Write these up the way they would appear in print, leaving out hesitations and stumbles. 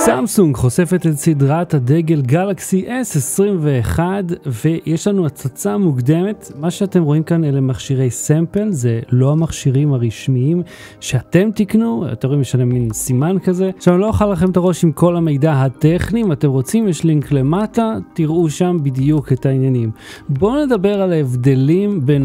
סמסונג חושפת את סדרת הדגל גלקסי S21 ויש לנו הצצה מוקדמת. מה שאתם רואים כאן אלה מכשירי סמפל, זה לא המכשירים הרשמיים שאתם תקנו. אתם רואים יש להם מין סימן כזה. עכשיו לא אוכל לכם את הראש עם כל המידע הטכני, אם אתם רוצים יש לינק למטה, תראו שם בדיוק את העניינים. בואו נדבר על ההבדלים בין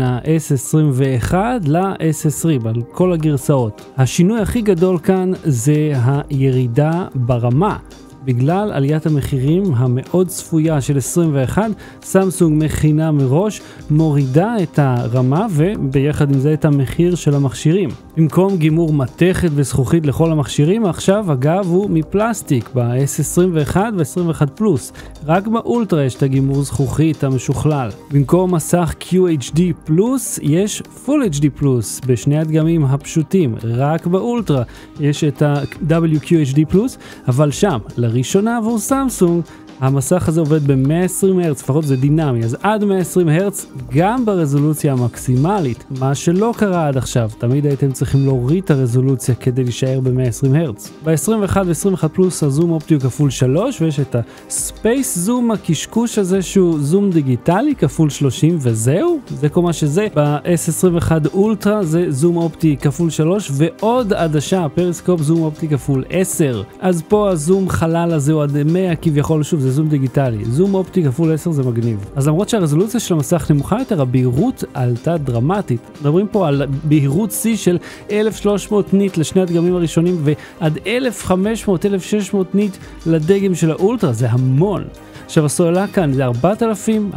ה-S21 ל-S20 על כל הגרסאות. השינוי הכי גדול כאן זה הירידה ברמה. בגלל עליית המחירים המאוד צפויה של 21, סמסונג מכינה מראש, מורידה את הרמה וביחד עם זה את המחיר של המכשירים. במקום גימור מתכת וזכוכית לכל המכשירים, עכשיו הגב הוא מפלסטיק ב-S21 ו-21 פלוס. רק באולטרה יש את הגימור זכוכית המשוכלל. במקום מסך QHD פלוס יש Full HD פלוס בשני הדגמים הפשוטים. רק באולטרה יש את ה-WQHD פלוס, אבל שם לראשונה עבור סמסונג המסך הזה עובד ב-120 הרץ, לפחות זה דינמי, אז עד 120 הרץ גם ברזולוציה המקסימלית, מה שלא קרה עד עכשיו. תמיד הייתם צריכים להוריד את הרזולוציה כדי להישאר ב-120 הרץ. ב-21 ו-21 פלוס הזום אופטי הוא כפול 3, ויש את הספייס זום הקשקוש הזה שהוא זום דיגיטלי כפול 30 וזהו, זה כל מה שזה. ב-S21 אולטרה זה זום אופטי כפול 3 ועוד עדשה, פריסקופ זום אופטי כפול 10. אז פה הזום חלל הזה הוא עד 100 כביכול, שוב זה זום דיגיטלי, זום אופטי כפול 10 זה מגניב. אז למרות שהרזולוציה של המסך נמוכה יותר, הבהירות עלתה דרמטית. מדברים פה על בהירות C של 1300 ניט לשני הדגמים הראשונים ועד 1500-1600 ניט לדגם של האולטרה, זה המון. עכשיו הסוללה כאן זה 4000,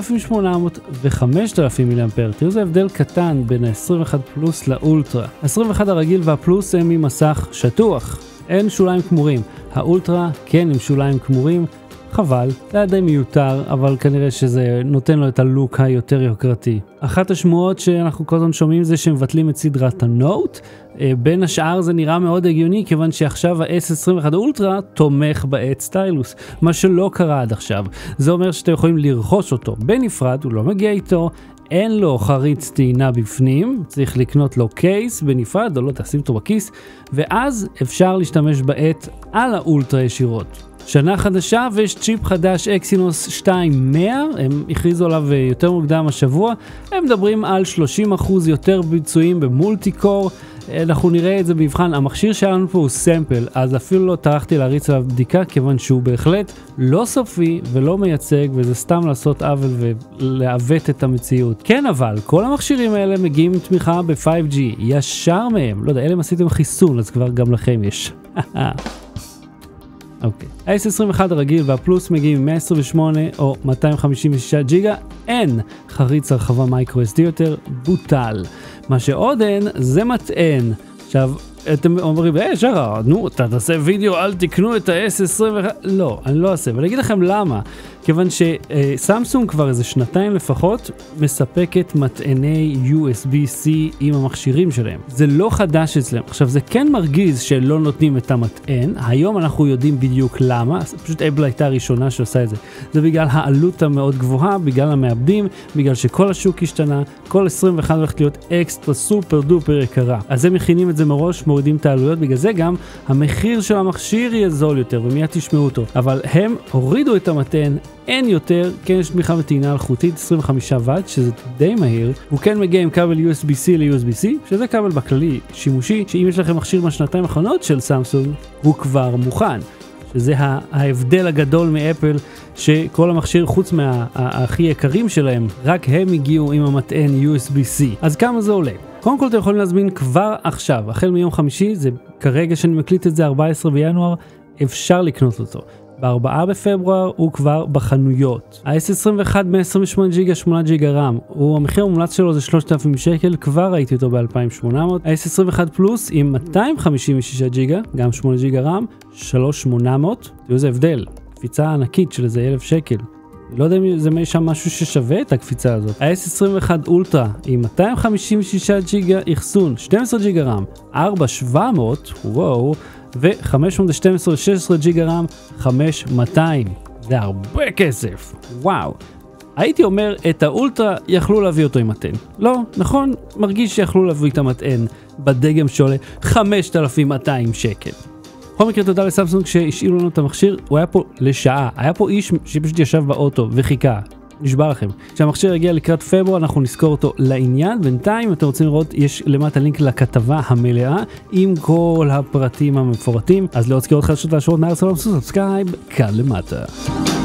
4800 ו-5000 מיליאמפר. תראו זה הבדל קטן בין ה-21 פלוס לאולטרה. ה-21 הרגיל והפלוס הם עם מסך שטוח, אין שוליים כמורים. האולטרה כן עם שוליים כמורים, חבל, זה היה די מיותר, אבל כנראה שזה נותן לו את הלוק היותר יוקרתי. אחת השמועות שאנחנו כל הזמן שומעים זה שמבטלים את סדרת הנוט. בין השאר זה נראה מאוד הגיוני, כיוון שעכשיו ה-S21 אולטרה תומך בעט סטיילוס, מה שלא קרה עד עכשיו. זה אומר שאתם יכולים לרכוש אותו בנפרד, הוא לא מגיע איתו, אין לו חריץ טעינה בפנים, צריך לקנות לו קייס בנפרד, או לא תשים אותו בכיס, ואז אפשר להשתמש בעט על האולטרה ישירות. שנה חדשה ויש צ'יפ חדש אקסינוס 2100, הם הכריזו עליו יותר מוקדם השבוע, הם מדברים על 30% יותר ביצועים במולטי קור, אנחנו נראה את זה במבחן. המכשיר שלנו פה הוא סמפל, אז אפילו לא טרחתי להריץ עליו בדיקה, כיוון שהוא בהחלט לא סופי ולא מייצג, וזה סתם לעשות עוול ולעוות את המציאות. כן, אבל כל המכשירים האלה מגיעים עם תמיכה ב-5G, ישר מהם, לא יודע, אלה עשיתם חיסון, אז כבר גם לכם יש. אוקיי. ה-S21 הרגיל והפלוס מגיעים עם 128 או 256 ג'יגה, אין חריץ הרחבה מייקרו SD יותר, בוטל. מה שעוד אין זה מטען. עכשיו אתם אומרים, שרה, נו, אתה תעשה וידאו, אל תקנו את ה-S21. לא, אני לא אעשה, ואני אגיד לכם למה. כיוון שסמסונג כבר איזה שנתיים לפחות מספקת מטעני USB-C עם המכשירים שלהם. זה לא חדש אצלם. עכשיו זה כן מרגיז שלא נותנים את המטען. היום אנחנו יודעים בדיוק למה. פשוט אפל הייתה הראשונה שעושה את זה. זה בגלל העלות המאוד גבוהה, בגלל המעבדים, בגלל שכל השוק השתנה, כל 21 הולכת להיות אקסטרה סופר דופר יקרה. אז הם מכינים את זה מראש, מורידים את העלויות, בגלל זה גם המחיר של המכשיר יהיה זול יותר ומיד תשמעו אותו. אבל הם הורידו את המטען, אין יותר, כן יש תמיכה בטעינה אלחוטית 25 וואט שזה די מהיר, הוא כן מגיע עם כבל USB-C ל-USB-C, שזה כבל בכללי שימושי, שאם יש לכם מכשיר מהשנתיים האחרונות של סמסונג, הוא כבר מוכן. שזה ההבדל הגדול מאפל, שכל המכשיר חוץ מהכי יקרים שלהם, רק הם הגיעו עם המטען USB-C. אז כמה זה עולה? קודם כל אתם יכולים להזמין כבר עכשיו, החל מיום חמישי, זה כרגע שאני מקליט את זה 14 בינואר, אפשר לקנות אותו. ב-4 בפברואר הוא כבר בחנויות. ה-S21 128 ג'יגה 8 ג'יגה רם, המחיר המומלץ שלו זה 3,000 שקל, כבר ראיתי אותו ב-2,800. ה-S21 פלוס עם 256 ג'יגה, גם 8 ג'יגה רם, 3,800. תראו איזה הבדל, קפיצה ענקית של איזה 1,000 שקל. לא יודע אם זה שם משהו ששווה את הקפיצה הזאת. ה-S21 אולטרה עם 256 ג'יגה אחסון, 12 ג'יגה רם, 4,700, וואו, ו-512 16 ג'יגה רם, 5,200. זה הרבה כסף, וואו. הייתי אומר את האולטרה יכלו להביא אותו עם מטען. לא, נכון, מרגיש שיכלו להביא את המטען בדגם שעולה 5,200 שקל. בכל מקרה תודה לסמסונג שהשאילו לנו את המכשיר, הוא היה פה לשעה, היה פה איש שפשוט ישב באוטו וחיכה. נשבע לכם. כשהמכשיר יגיע לקראת פברואר אנחנו נזכור אותו לעניין. בינתיים אם אתם רוצים לראות יש למטה לינק לכתבה המלאה עם כל הפרטים המפורטים. אז לעוד סקירות חדשות והשורות מארץ העולם סובסקרייב כאן למטה.